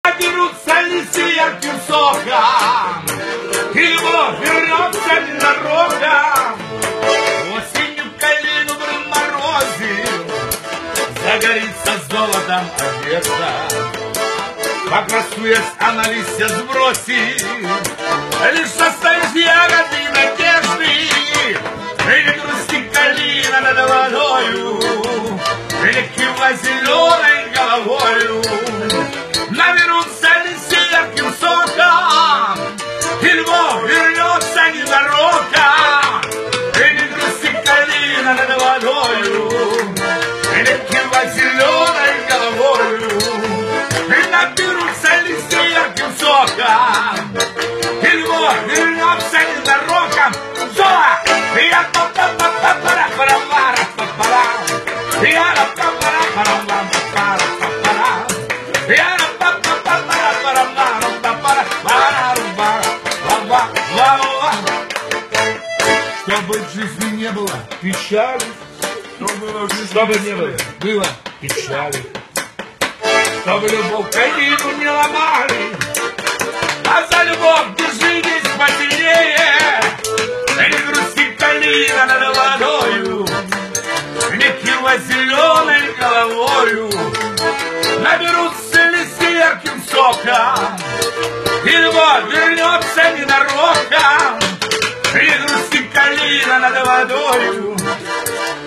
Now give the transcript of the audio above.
Берутся листья ярким соком, и любовь вернется ненароком. Осенью калину в морозе загорится золотом одежда. Покрасуясь, она листья сбросит, лишь оставишь ягоды и надежды. Или грусти калина над водою, или кива зеленой головою. Наберутся листья ярким соком, и любовь вернется ненароком. Или грусти калина над водою, или кива зеленой головою. И наберутся листья ярким соком, и любовь вернется ненароком. Зола! Я чтобы в жизни не было печали, чтобы не было печали, чтобы любовь калину не ломали, а за любовь держитесь посильнее. Не грусти калина над водою, не кива зеленой головою. Наберутся листья ярким соком, и любовь вернется ненароком. Не грусти калина над водою,